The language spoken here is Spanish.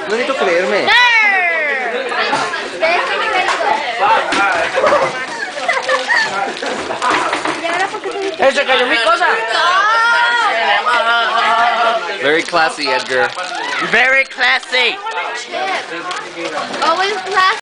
No necesito creerme. ¡Se cayó mi cosa! Very classy, Edgar. Very classy. Always classy.